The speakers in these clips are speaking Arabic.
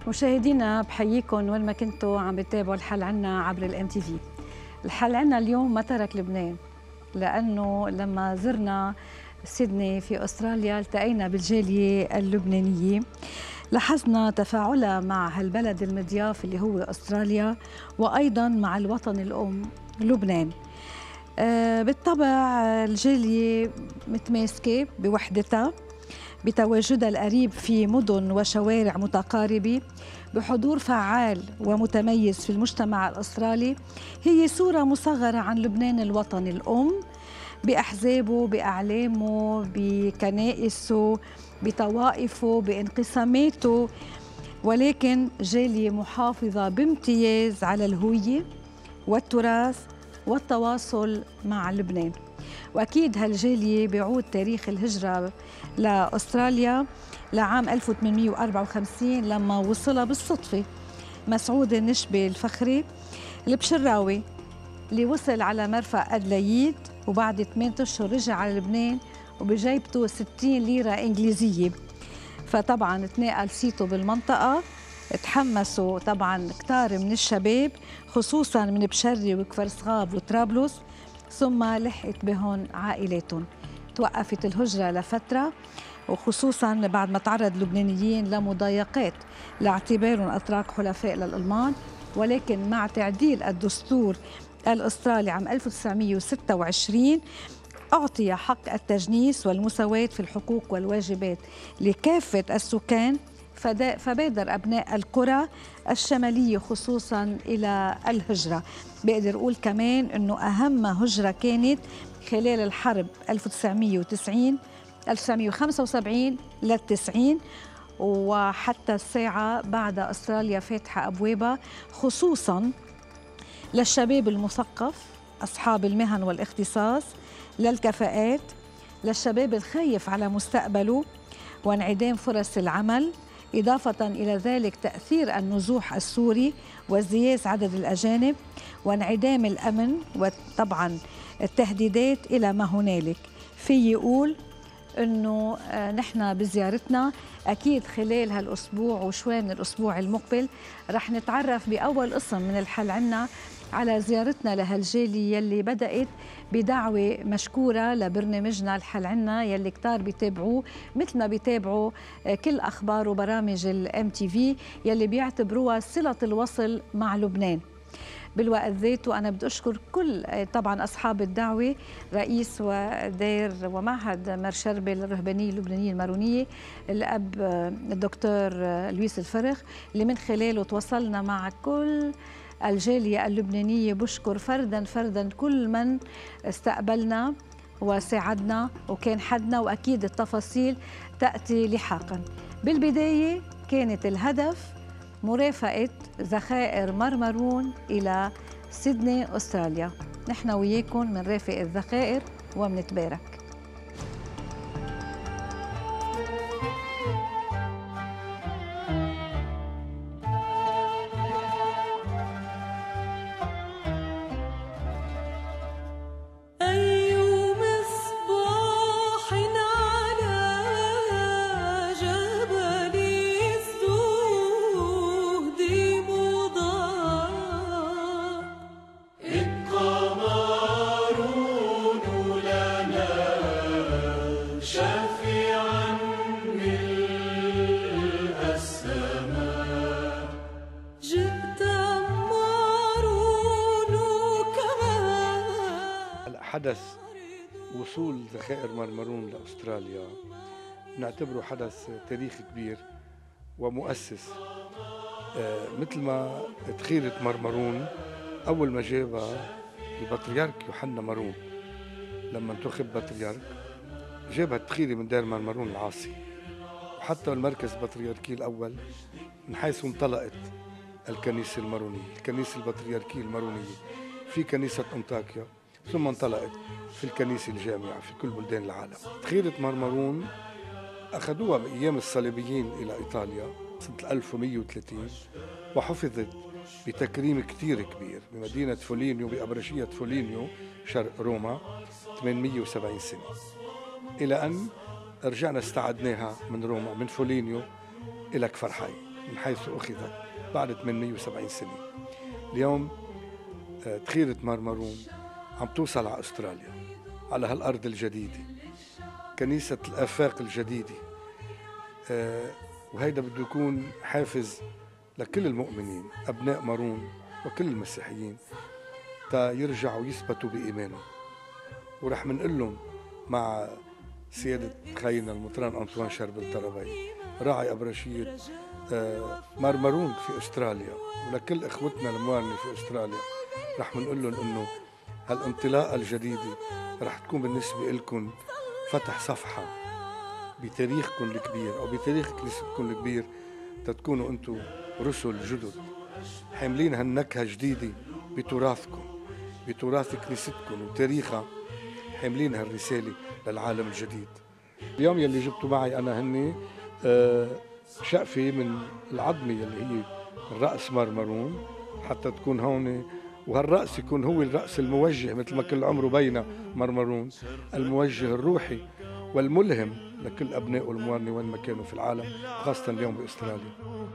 مشاهدينا بحييكم وين ما كنتوا عم بتابعوا الحل عنا عبر الام تي في. الحل عنا اليوم ما ترك لبنان، لانه لما زرنا سيدني في استراليا التقينا بالجاليه اللبنانيه، لاحظنا تفاعلها مع هالبلد المضياف اللي هو استراليا، وايضا مع الوطن الام لبنان. بالطبع الجاليه متماسكه بوحدتها، بتواجدها القريب في مدن وشوارع متقاربة، بحضور فعال ومتميز في المجتمع الأسترالي. هي صورة مصغرة عن لبنان الوطن الأم، بأحزابه، بأعلامه، بكنائسه، بطوائفه، بانقساماته، ولكن جالية محافظة بامتياز على الهوية والتراث والتواصل مع لبنان. وأكيد هالجالية بيعود تاريخ الهجرة لأستراليا لعام 1854 لما وصلها بالصدفة مسعود النشبي الفخري البشراوي، اللي وصل على مرفأ أدلايد، وبعد 8 أشهر رجع على لبنان وبجيبته 60 ليرة إنجليزية. فطبعا تناقل صيته بالمنطقة، تحمسوا طبعا كتار من الشباب خصوصا من بشري وكفر صغاب وطرابلس، ثم لحقت بهم عائلاتهم. توقفت الهجرة لفترة، وخصوصا بعد ما تعرض اللبنانيين لمضايقات لاعتبارهم أتراك حلفاء للألمان، ولكن مع تعديل الدستور الأسترالي عام 1926 أعطي حق التجنيس والمساواة في الحقوق والواجبات لكافة السكان، فبادر أبناء القرى الشمالية خصوصا إلى الهجرة. بقدر أقول كمان أنه أهم هجرة كانت خلال الحرب 1975 لل90، وحتى الساعة بعد أستراليا فاتحة أبوابها خصوصا للشباب المثقف أصحاب المهن والاختصاص، للكفاءات، للشباب الخايف على مستقبله وانعدام فرص العمل، إضافة إلى ذلك تأثير النزوح السوري وازدياد عدد الأجانب وانعدام الأمن وطبعا التهديدات إلى ما هنالك. في يقول أنه نحن بزيارتنا أكيد خلال هالأسبوع وشوي من الأسبوع المقبل رح نتعرف بأول قسم من الحل عنا على زيارتنا لهالجالية يلي بدأت بدعوة مشكورة لبرنامجنا الحل عنا يلي كتار بيتابعوه مثل ما بيتابعوا كل أخبار وبرامج الام تي في يلي بيعتبروها صلة الوصل مع لبنان. بالوقت ذاته أنا بدي أشكر كل طبعا أصحاب الدعوة، رئيس ودير ومعهد مرشربل الرهبانية اللبنانية المارونية الأب الدكتور لويس الفرخ، اللي من خلاله تواصلنا مع كل الجالية اللبنانية. بشكر فردا فردا كل من استقبلنا وساعدنا وكان حدنا، وأكيد التفاصيل تأتي لاحقا. بالبداية كانت الهدف مرافقة ذخائر مرمرون إلى سيدني أستراليا. نحن وياكم منرافق الذخائر ومنتبارك. حدث وصول ذخائر مرمرون لأستراليا نعتبره حدث تاريخي كبير ومؤسس. مثل ما تخيرة مرمرون أول ما جابها البطريرك يوحنا مارون، لما انتخب بطريرك جابها التخيرة من دير مرمرون العاصي، وحتى المركز البطريركي الأول من حيث انطلقت الكنيسة المارونية، الكنيسة البطريركية المارونية في كنيسة أنطاكيا، ثم انطلقت في الكنيسة الجامعة في كل بلدان العالم. تخيرة مرمرون أخذوها بأيام الصليبيين إلى إيطاليا سنة 1130، وحفظت بتكريم كتير كبير بمدينة فولينيو بأبرشية فولينيو شرق روما 870 سنة، إلى أن رجعنا استعدناها من روما من فولينيو إلى كفر حي. من حيث أخذت بعد 870 سنة. اليوم تخيرة مرمرون عم توصل على أستراليا، على هالأرض الجديدة، كنيسة الآفاق الجديدة. وهيدا بده يكون حافز لكل المؤمنين أبناء مارون وكل المسيحيين تا يرجعوا يثبتوا بإيمانهم. ورح منقول لهم مع سيادة خينا المطران أنطوان شربل طرابي راعي أبرشية مرمرون في أستراليا، ولكل إخوتنا الموارنة في أستراليا رح منقول لهم إنه هالانطلاقة الجديدة رح تكون بالنسبة لكم فتح صفحة بتاريخكم الكبير أو بتاريخ كنيستكم الكبير، تتكونوا أنتم رسل جدد حاملين هالنكهة جديدة بتراثكم، بتراث كنيستكم وتاريخها، حاملين هالرسالة للعالم الجديد. اليوم يلي جبتوا معي أنا هني شقفة من العظمة يلي هي الرأس مرمرون حتى تكون هون، وهالرأس يكون هو الرأس الموجه مثل ما كل عمره بينا مرمرون، الموجه الروحي والملهم لكل أبناء الموارنة وين ما كانوا في العالم، خاصة اليوم بأستراليا.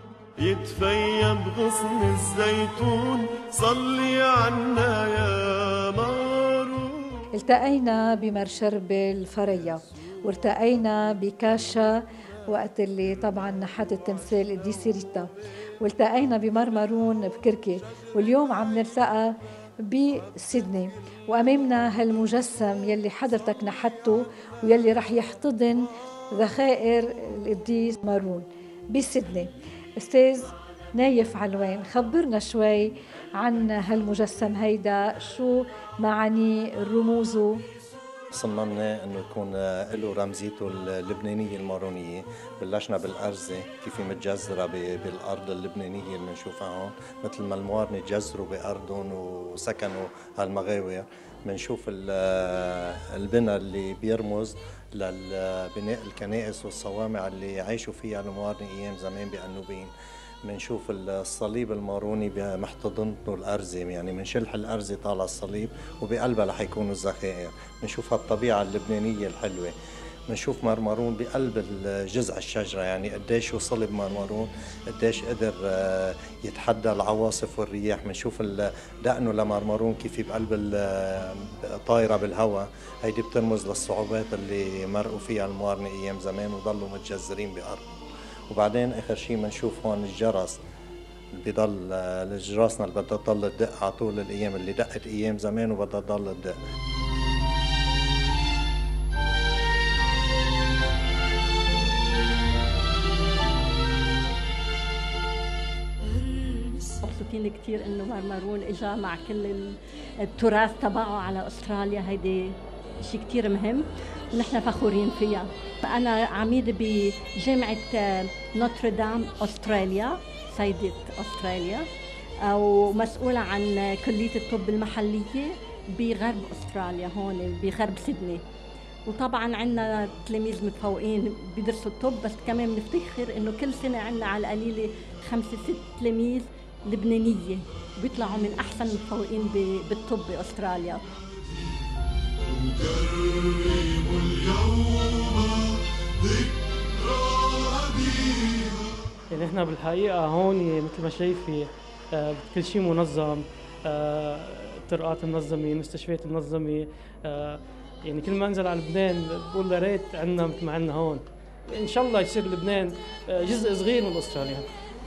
يتفيد غصن الزيتون صلي عنا يا مارون. التقينا بمرشرب الفريا، وارتقينا بكاشا وقت اللي طبعا نحت التمثال القديسة ريتا، والتقينا بمرمرون بكركي، واليوم عم نلتقى بسيدني، وأمامنا هالمجسم يلي حضرتك نحته ويلي رح يحتضن ذخائر القديس مارون بسيدني. أستاذ نايف علوان، خبرنا شوي عن هالمجسم هيدا، شو معاني رموزه؟ صممنا انه يكون له رمزيته اللبنانيه المارونيه. بلشنا بالارزه كيف متجذره بالارض اللبنانيه اللي بنشوفها هون، مثل ما الموارنه تجذروا بارضهم وسكنوا هالمغاور. بنشوف البناء اللي بيرمز للبناء الكنائس والصوامع اللي عاشوا فيها الموارنه ايام زمان بأنوبين. بنشوف الصليب الماروني محتضنته الأرزة، يعني من شلح الأرزة طالع الصليب وبقلبها رح يكونوا الذخائر. بنشوف هالطبيعة اللبنانية الحلوة. بنشوف مرمرون بقلب جذع الشجرة، يعني قديش وصل بمرمرون، قديش قدر يتحدى العواصف والرياح. بنشوف دقنه لمرمرون كيف بقلب طايرة بالهواء، هيدي بترمز للصعوبات اللي مرقوا فيها الموارنة أيام زمان وضلوا متجذرين بأرض. وبعدين اخر شيء بنشوف هون الجرس، بضل جراسنا اللي بدها تضل تدق على طول الايام اللي دقت ايام زمان وبدها تضل تدق. مبسوطين كثير انه مرمرون اجا مع كل التراث تبعه على استراليا، هيدي شيء كثير مهم ونحن فخورين فيها. أنا عميدة بجامعة نوتردام أستراليا، سيدة أستراليا، ومسؤولة عن كلية الطب المحلية بغرب أستراليا هون بغرب سيدني. وطبعا عندنا تلاميذ متفوقين بيدرسوا الطب، بس كمان بنفتخر إنه كل سنة عندنا على القليلة 5-6 تلاميذ لبنانية بيطلعوا من أحسن المتفوقين بالطب بأستراليا. يعني احنا بالحقيقة هون مثل ما شايفي كل شيء منظم، الطرقات منظمة، المستشفيات منظمة. يعني كل ما انزل على لبنان بقول يا ريت عندنا مثل ما عندنا هون. ان شاء الله يصير لبنان جزء صغير من استراليا.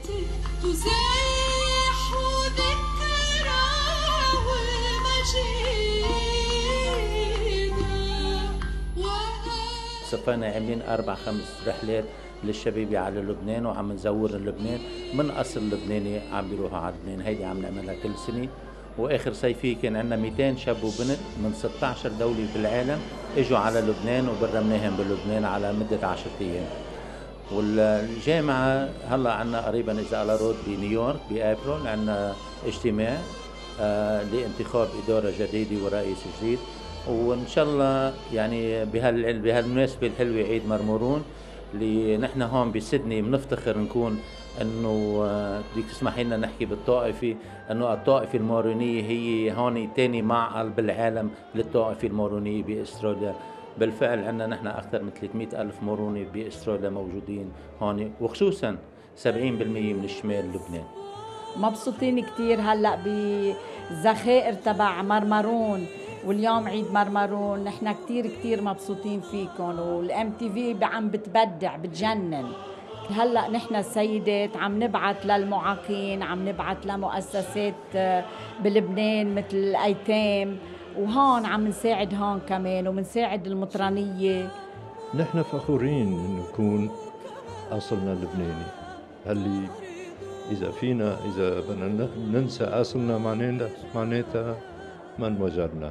صفينا عاملين 4-5 رحلات للشباب على لبنان، وعم نزور لبنان من اصل لبناني عم بيروحوا على لبنان. هيدي عم نعملها كل سنه. واخر صيفيه كان عندنا 200 شاب وبنت من 16 دوله بالعالم اجوا على لبنان وبرمناهم بلبنان على مده 10 ايام. والجامعه هلا عندنا قريبا اذا على رود بنيويورك بابريل عندنا اجتماع لانتخاب اداره جديده ورئيس جديد، وان شاء الله يعني بهالمناسبه الحلوه عيد مرمرون اللي نحن هون بسيدني بنفتخر نكون انه بدك تسمحي لنا نحكي بالطائفه، انه الطائفه المارونيه هي هون ثاني معقل بالعالم للطائفه المارونيه باستراليا. بالفعل عندنا نحن اكثر من 300,000 ماروني باستراليا موجودين هون، وخصوصا 70% من شمال لبنان. مبسوطين كتير هلأ بالذخائر تبع مرمرون، واليوم عيد مرمرون. نحن كتير مبسوطين فيكم، والام تي في عم بتبدع بتجنن. هلأ نحن السيدات عم نبعث للمعاقين، عم نبعث لمؤسسات بلبنان مثل الأيتام، وهون عم نساعد هون كمان، ومنساعد المطرانية. نحن فخورين إنه نكون أصلنا لبناني. اللي إذا بدنا ننسى أصلنا معناتها ما انوجدنا.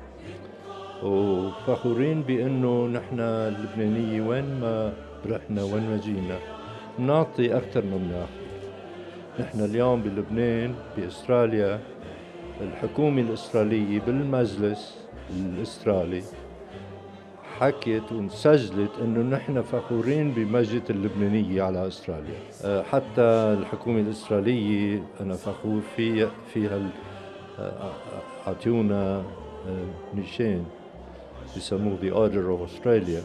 وفخورين بأنه نحن اللبنانية وين ما رحنا وين ما جينا نعطي أكثر ما بناخذ. نحن اليوم بلبنان بأستراليا الحكومة الأسترالية بالمجلس الأسترالي حكيت وسجلت انه نحن فخورين بمجد اللبنانية على استراليا. حتى الحكومة الأسترالية انا فخور فيها اعطونا نيشان بسموه The Order of Australia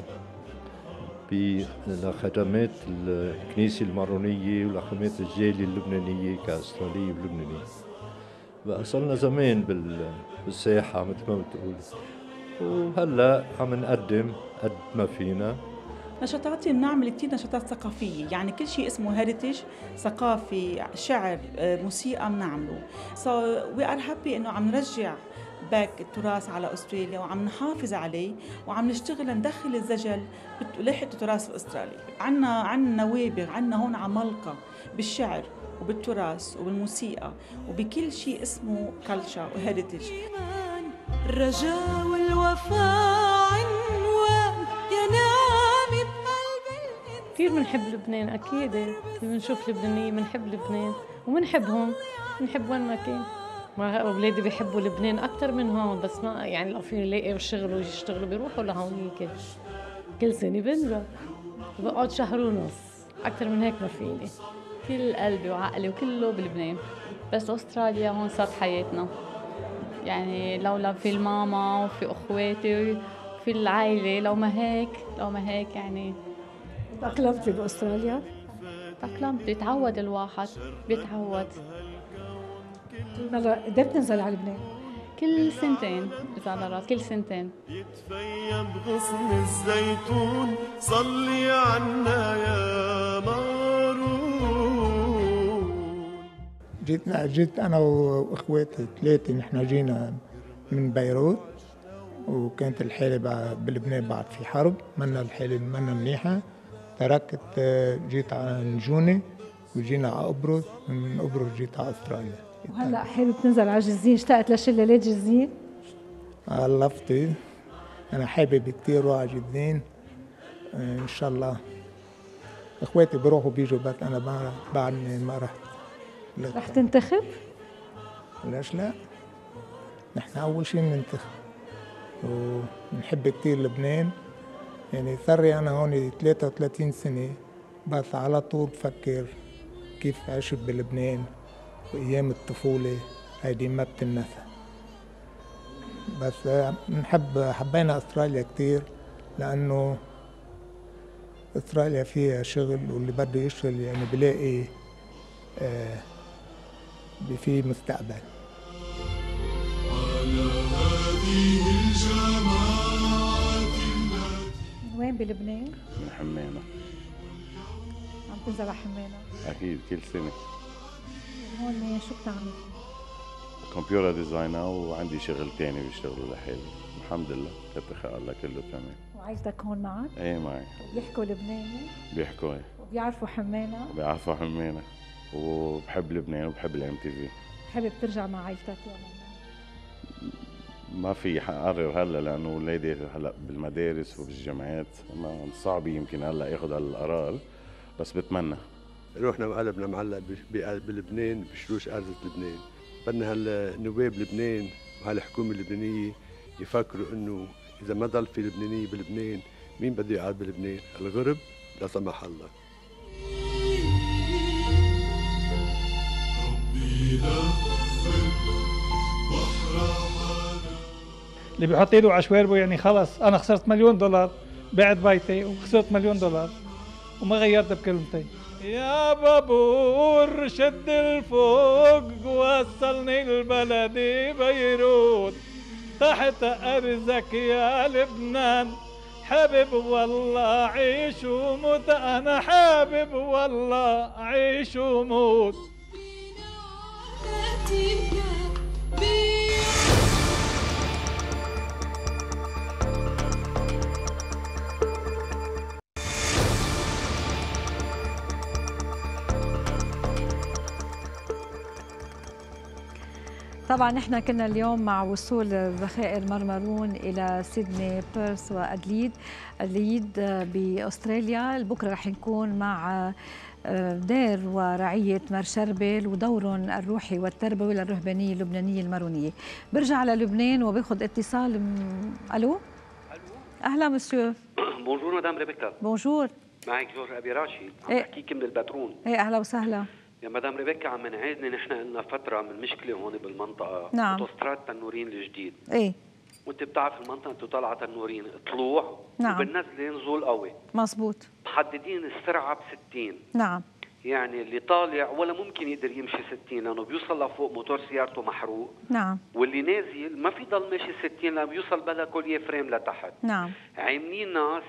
لخدمات الكنيسة المارونية ولخدمات الجالية اللبنانية كأسترالية ولبنانية. بقى صرنا زمان بالساحة مثل ما بتقول، وهلا عم نقدم قد ما فينا نشاطاتي. بنعمل كتير نشاطات ثقافية، يعني كل شيء اسمه هيريتج، ثقافي، شعر، موسيقى بنعمله. So we are happy إنه عم نرجع باك التراث على أستراليا، وعم نحافظ عليه، وعم نشتغل ندخل الزجل بلوحة التراث الأسترالي. عنا نوابغ، عنا هون عمالقة بالشعر وبالتراث وبالموسيقى وبكل شيء اسمه كلتشر وهيريتج. الرجاء والوفاء عنوان يا نعمي بقلب. كثير بنحب لبنان، أكيد بنشوف لبنانية بنحب لبنان وبنحبهم، بنحب وين ما كان. أولادي بيحبوا لبنان أكثر من هون، بس ما يعني لو فيني لاقي شغل ويشتغلوا بيروحوا لهونيك. كل سنة بنزل بقعد شهر ونص، أكثر من هيك ما فيني. كل قلبي وعقلي وكله بلبنان، بس أستراليا هون صارت حياتنا. يعني لولا في الماما وفي أخواتي وفي العائلة، لو ما هيك يعني. تأقلمتي بأستراليا؟ تأقلمت، بيتعود الواحد، بيتعود. مرة قد بتنزل على لبنان؟ كل سنتين إذا على راس، كل سنتين. يتفيا بغصن الزيتون صلي عنا يا مارون. جيت أنا وإخواتي 3، نحن جينا من بيروت، وكانت الحالة بلبنان بعد في حرب، منا الحالة منا منيحة. تركت جيت على نجوني وجينا على قبرص، من قبرص جيت على أستراليا. وهلا حابب تنزل على جزين؟ اشتقت لشلالات جزين؟ علفتي، أنا حابب كتير روح على جزين إن شاء الله. إخواتي بروحوا بيجوا، بس أنا بعدني ما رحت. رح تنتخب؟ ليش لا؟ نحن أول شيء بننتخب، ونحب كتير لبنان. يعني صار لي أنا هون 33 سنة، بس على طول بفكر كيف عشت بلبنان وأيام الطفولة، هيدي ما بتنسى. بس حبينا أستراليا كتير، لأنه أستراليا فيها شغل، واللي بده يشتغل يعني بلاقي في مستقبل. على هذه الجماعات. من وين بلبنان؟ من حمينة. عم تنزل على حمينة؟ أكيد كل سنة. هون شو بتعمل؟ كمبيوتر ديزاينر، وعندي شغل تاني بشتغله لحالي. الحمد لله، كتر خير الله كله تمام. وعائلتك هون معك؟ ايه معي. بيحكوا لبناني؟ بيحكوا ايه. وبيعرفوا حمينة؟ بيعرفوا حمينة، وبحب لبنان وبحب الام تي في. حابب ترجع مع عائلتك يوم ما في حقرر هلا، لانه اولادي هلا بالمدارس وبالجامعات، ما صعب يمكن هلا ياخذ هالقرار، بس بتمنى. روحنا وقلبنا معلق بلبنان، بشروش أرض لبنان. بدنا هالنواب لبنان وهالحكومة اللبنانية يفكروا إنه إذا ما ضل في لبنانية بلبنان، مين بده يقعد بلبنان؟ الغرب لا سمح الله. اللي بيحط ايده على شواربه يعني خلص انا خسرت $1,000,000، بعت بيتي وخسرت $1,000,000 وما غيرت بكلمتين. يا بابور شد الفوق وصلني لبلدي بيروت تحت أرزك يا لبنان حبيب والله عيش وموت أنا حبيب والله عيش وموت. طبعا نحن كنا اليوم مع وصول ذخائر مرمرون الى سيدني، بيرث وادليد باستراليا. بكره رح نكون مع دير ورعيه مرشربل ودورهم الروحي والتربوي للرهبانيه اللبنانيه المارونيه. برجع للبنان وباخذ اتصال. الو اهلا مسيو. بونجور مدام ريبيكا. بونجور. معك جورج ابي راشي عم بحكيك من البترون. ايه اهلا وسهلا يا مدام ريبيكا. عم نعاني نحن لنا فتره من مشكله هون بالمنطقه. نعم. اوتوستراد تنورين الجديد. ايه وانت بتعرف المنطقه انتو طالعه تنورين طلوع. نعم. وبالنزله نزول قوي. مزبوط. محددين السرعه ب60. نعم. يعني اللي طالع ولا ممكن يقدر يمشي 60 لانه بيوصل لفوق موتور سيارته محروق. نعم. واللي نازل ما في ضل ماشي 60 لانه بيوصل بلا كوليه فريم لتحت. نعم. عاملينا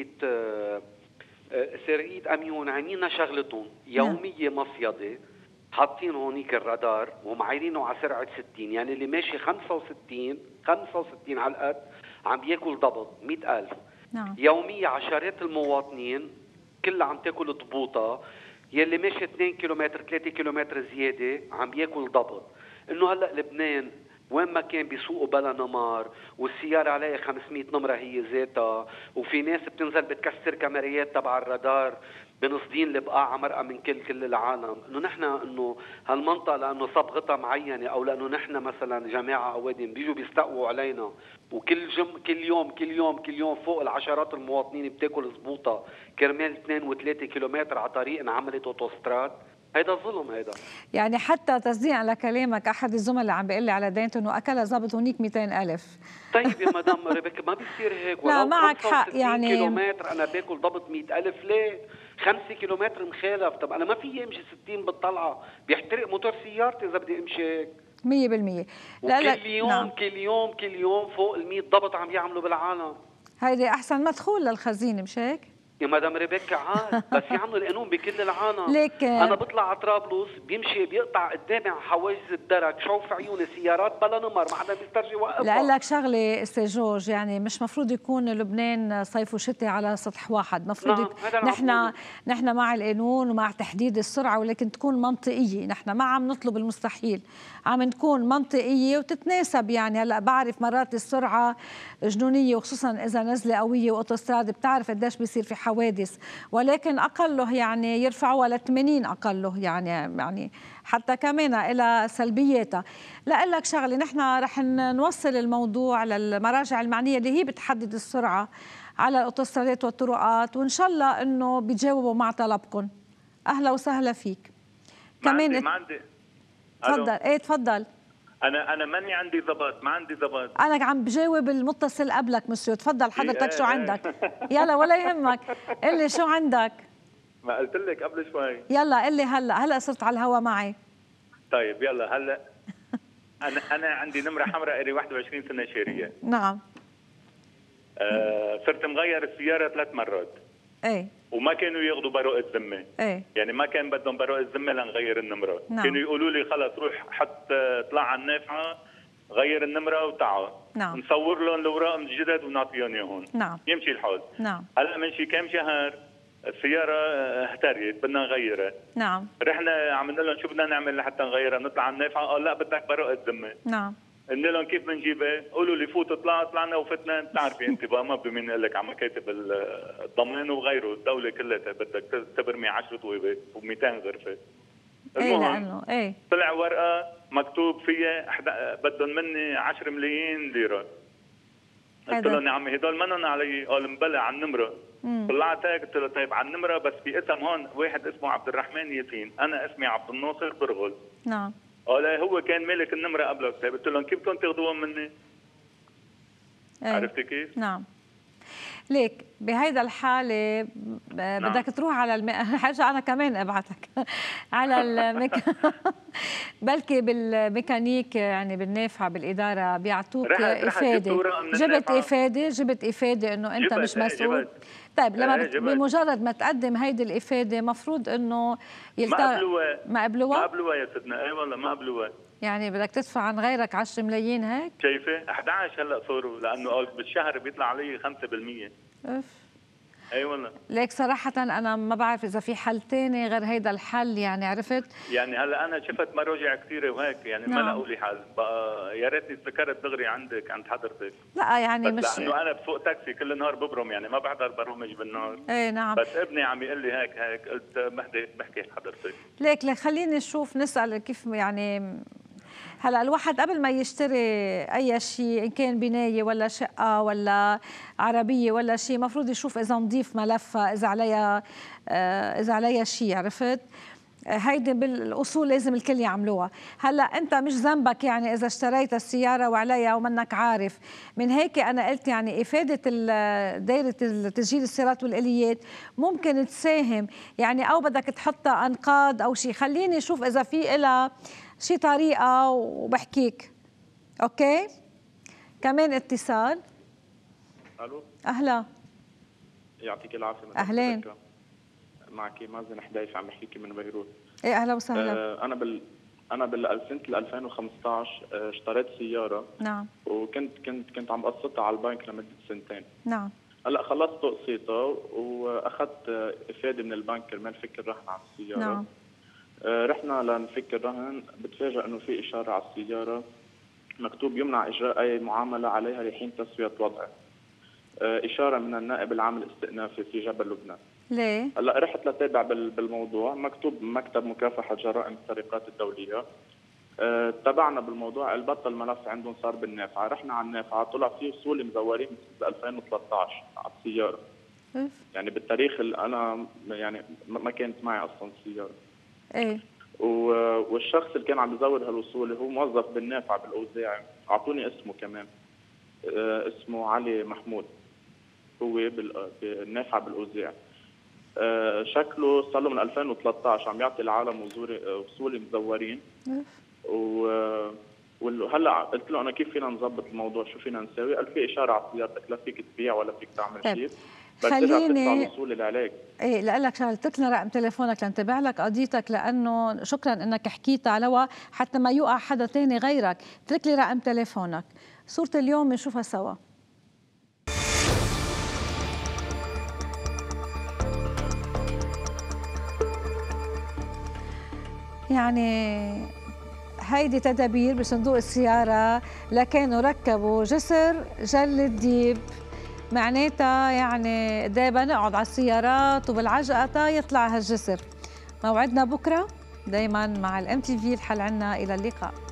سرية اميون، عاملينا شغلتهم يوميه مصيده، حاطين هونيك الرادار ومعايرينه على سرعه 60. يعني اللي ماشي 65 على القد عم بياكل ضبط 100,000. نعم. يوميا عشرات المواطنين كلها عم تاكل ضبوطه. يلي ماشي 2 كيلومتر 3 كيلومتر زياده عم بياكل ضبط. انه هلا لبنان وين ما كان بيسوقوا بلا نمار والسيارة عليها 500 نمرة هي ذاتها، وفي ناس بتنزل بتكسر كاميريات تبع الرادار بنصدين البقاع مرأة من كل العالم. انه نحن انه هالمنطقة لانه صبغتها معينة او لانه نحن مثلا جماعة اوادم بيجوا بيستقوا علينا وكل كل يوم فوق العشرات المواطنين بتاكل زبوطة كرمال 2 و3 كيلومتر على طريق انعملت اوتوستراد. هيدا ظلم. هيدا يعني حتى تصديق على كلامك احد الزملاء عم بيقول لي على دينته انه اكلها ظابط هونيك 200,000. طيب يا مدام ريبيكا ما بيصير هيك. لا معك حق. يعني كيلومتر انا باكل ضبط 100,000 ليه؟ 5 كيلومتر مخالف. طب انا ما في امشي 60 بالطلعه، بيحترق موتور سيارتي اذا بدي امشي هيك 100%. كل يوم فوق ال 100 ضبط عم يعملوا بالعالم. هيدي احسن مدخول للخزينه مش هيك؟ يا مدام ريبيكا عاد بس يعملوا القانون بكل العالم. ليك انا بطلع على طرابلس بيقطع قدامي على حواجز الدرك، شوف عيوني سيارات بلا نمر ما حدا بيسترجي وقفها. لاقول لك شغله استاذ جورج، يعني مش مفروض يكون لبنان صيف وشتاء على سطح واحد. مفروض نحن مع القانون ومع تحديد السرعه، ولكن تكون منطقيه. نحن ما عم نطلب المستحيل، عم نكون منطقيه وتتناسب. يعني هلا بعرف مرات السرعه جنونيه وخصوصا اذا نزله قويه واوتوستراد بتعرف قديش بيصير في حوادث، ولكن اقله يعني يرفعوها ل 80 اقله. يعني حتى كمان إلى سلبياتها. لا لك شغله، نحن رح نوصل الموضوع للمراجع المعنيه اللي هي بتحدد السرعه على الاوتوسترادات والطرقات، وان شاء الله انه بيتجاوبوا مع طلبكم. اهلا وسهلا فيك. كمان ما عندي تفضل. ايه تفضل. انا ماني عندي ضبط، ما عندي ضبط. انا عم بجاوب المتصل قبلك مسيو. تفضل حضرتك شو عندك؟ يلا ولا يهمك، قل لي شو عندك. ما قلت لك قبل شوي. يلا قل لي هلا صرت على الهوا معي. طيب يلا هلا انا عندي نمره حمراء لي 21 سنه شهريه. نعم. صرت مغير السياره 3 مرات. ايه. وما كانوا ياخذوا براءة ذمه. ايه. يعني ما كان بدهم براءة ذمه لنغير النمره. نعم. كانوا يقولوا لي خلص روح حط اطلع على النافعه غير النمره وتعال. نعم. نصور لهم الاوراق من جدد ونعطيهم اياهم. نعم. يمشي الحال. نعم. هلا من شي كم شهر السياره اهتريت بدنا نغيرها. نعم. رحنا عم نقول لهم شو بدنا نعمل لحتى نغيرها، نطلع على النافعه قال لا بدك براءة ذمه. نعم. قلنا لهم كيف بنجيبها؟ قولوا لي فوت طلعنا وفتنا. بتعرفي انت بقى ما بدي مين يقول لك عم كاتب الضمان وغيره، الدوله كلها بدك تبرمي 10 طويبه و200 غرفه. المهم طلع ورقه مكتوب فيها بدهم مني 10 ملايين ليره. قلت لهم يا عمي هدول منن علي. قال مبلع على النمره. طلعت هيك قلت له طيب على النمره بس في اسم هون واحد اسمه عبد الرحمن ياسين، انا اسمي عبد الناصر برغل. نعم. قال هو كان مالك النمره قبلك. قلت لهم كيف بدكم تاخذوها مني؟ عرفتي كيف؟ نعم. ليك بهيدا الحالة بدك تروح على حاجة أنا كمان أبعتك على بلكي بالميكانيك يعني بالنافعة بالإدارة بيعطوك إفادة. جبت إفادة إنه أنت مش مسؤول. طيب لما بمجرد ما تقدم هيدي الإفادة مفروض إنه ما قبلوها يا سيدنا. اي والله ما قبلوها. يعني بدك تدفع عن غيرك 10 ملايين هيك؟ شايفه 11 هلا صاروا لانه بالشهر بيطلع علي 5%. اف اي والله. ليك صراحة أنا ما بعرف إذا في حل تاني غير هيدا الحل، يعني عرفت؟ يعني هلا أنا شفت مراجع كثيرة وهيك يعني ما لقوا لي حل، بقى يا ريتني ذكرت دغري عند حضرتك. لا يعني بس مش لأنه أنا بسوق تاكسي كل نهار ببرم، يعني ما بحضر برامج بالنهار. إيه نعم. بس ابني عم يقول لي هيك قلت بحكي لحضرتك. ليك خليني نشوف نسأل كيف يعني هلا الواحد قبل ما يشتري اي شيء ان كان بنايه ولا شقه ولا عربيه ولا شيء مفروض يشوف اذا نضيف ملفها، اذا عليها شيء، عرفت؟ هيدي بالاصول لازم الكل يعملوها. هلا انت مش ذنبك يعني اذا اشتريت السياره وعليها ومنك عارف، من هيك انا قلت يعني افاده دائره تسجيل السيارات والاليات ممكن تساهم يعني، او بدك تحطها انقاض او شيء. خليني اشوف اذا في لها شي طريقة وبحكيك. اوكي كمان اتصال. الو اهلا يعطيك العافية. اهلين معك مازن حدايف عم بحكيكي من بيروت. ايه اهلا وسهلا. انا سنة 2015 اشتريت سيارة. نعم. وكنت عم بقسطها على البنك لمدة 2 سنين. نعم. هلا خلصت تقسيطها واخذت افادة من البنك كرمال فك الرهن على السيارة. نعم. رحنا لنفك الرهن، بتفاجئ انه في اشاره على السياره مكتوب يمنع اجراء اي معامله عليها لحين تسويه وضعه. اشاره من النائب العام الاستئنافي في جبل لبنان. ليه؟ هلا رحت لتابع بالموضوع، مكتوب مكتب مكافحه جرائم السرقات الدوليه. تابعنا بالموضوع، البطل الملف عندهم صار بالنافعه، رحنا على النافعه طلع في وصول مزورين ب 2013 على السياره. يعني بالتاريخ اللي انا يعني ما كانت معي اصلا السياره. ايه. والشخص اللي كان عم يزور هالوصول هو موظف بالنافعه بالاوزاعي، اعطوني اسمه كمان. اسمه علي محمود، هو بالنافعه بالاوزاعي. شكله صار له من 2013 عم يعطي العالم وصول مزورين. وهلا قلت له انا كيف فينا نظبط الموضوع، شو فينا نسوي؟ قال في اشاره على سيارتك لا فيك تبيع ولا فيك تعمل شيء، بس خليني وصول العلاج. ايه لأقول لك شغله، اترك لنا رقم تليفونك لنتابع لك قضيتك، لانه شكرا انك حكيت على حتى ما يوقع حدا ثاني غيرك. اترك لي رقم تليفونك، صورة اليوم بنشوفها سوا. يعني هيدي تدابير بصندوق السيارة لكانوا ركبوا جسر جل الديب، معناتها يعني دايما نقعد على السيارات وبالعجقة تا يطلع هالجسر. موعدنا بكرة دايما مع الMTV، الحل عنا. إلى اللقاء.